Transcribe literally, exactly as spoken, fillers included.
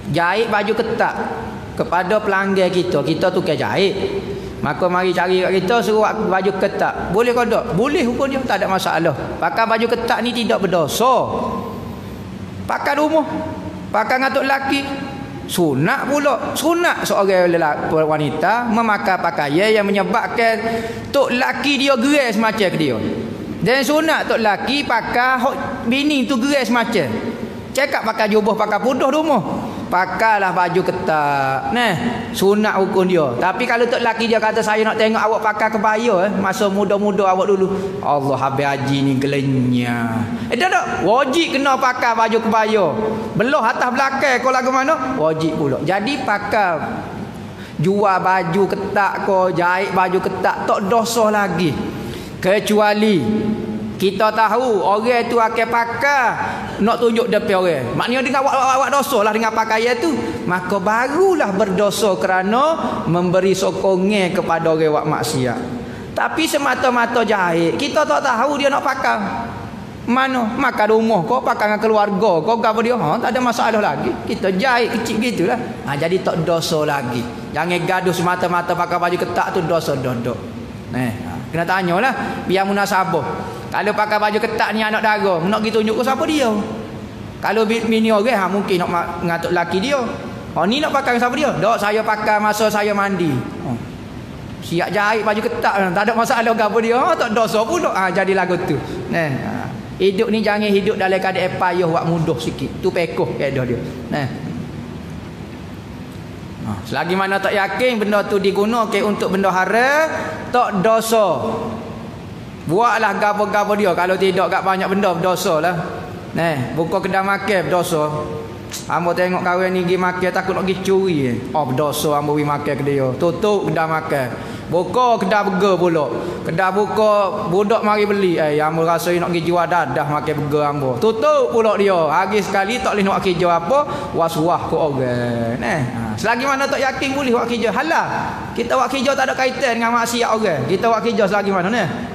jahit baju ketat kepada pelanggan kita, kita tukar jahit. Maka mari cari kat kita suruh baju ketat. Boleh ke tak? Boleh hukum dia, tak ada masalah. Pakai baju ketat ni tidak berdosa. Pakai rumah, pakai ngatuk lelaki, sunat pula. Sunat seorang lelaki, wanita memakai pakaian yang menyebabkan tok lelaki dia gerai semacam dia. Dan sunat tok lelaki pakai bini tu gerai semacam. Cakap pakai jubah, pakai puduh rumah, pakailah baju ketat. Nah, sunat hukum dia. Tapi kalau tok lelaki dia kata saya nak tengok awak pakai kebaya eh, masa muda-muda awak dulu. Allah, habis haji ni gelenya. Eh dah tak? Wajib kena pakai baju kebaya. Belah atas belakang kau lagu mana? Wajib pula. Jadi pakai jual baju ketat ko, jahit baju ketat tak dosa lagi. Kecuali kita tahu orang tu akan pakai nak tunjuk depan orang. Maknanya dengan awak, awak, awak dosa lah dengan pakaian tu. Maka barulah berdosa kerana memberi sokongan kepada orang buat maksiat. Tapi semata-mata jahit, kita tak tahu dia nak pakai mana. Makan rumah kau, pakai dengan keluarga kau, apa dia, ha, tak ada masalah lagi. Kita jahit kecil gitulah. Ha, jadi tak dosa lagi. Jangan gaduh semata-mata pakai baju ketat tu dosa dodok. Eh, ha, kena tanyalah biar munasabah. Kalau pakai baju ketat ni anak dara, nak pergi tunjuk ke siapa dia? Kalau bini orang, ha, mungkin nak ngatuk laki dia. Oh, ni nak pakai siapa dia? Dok, saya pakai masa saya mandi. Oh, siap jahit baju ketat, tak ada masalah ke apa dia. Oh, tak dosa pun dok. Ha, jadi lagu tu. Nah, ha. Hidup ni jangan hidup dalam keadaan payah, buat mudah sikit. Tu pekoh kaedah dia. Nah. Ha, selagi mana tak yakin benda tu digunakan untuk benda haram, tak dosa. Buatlah gapo-gapo dia. Kalau tidak kat banyak benda berdosa lah. Nah, buka kedai makan berdosa. Hamba tengok kawan ni pergi makan takut nak pergi curi. Oh, berdosa hamba pergi makan ke dia. Tutup kedai makan. Buka kedai burger pula. Kedai buka budak mari beli. Eh, hamba rasa nak pergi jual dadah makan burger hamba. Tutup pula dia. Hari sekali tak boleh nak kerja apa, was-was ke orang. Nah, ha, selagi mana tak yakin boleh buat kerja halal. Kita buat kerja tak ada kaitan dengan maksiat orang. Kita buat kerja selagi mana nah.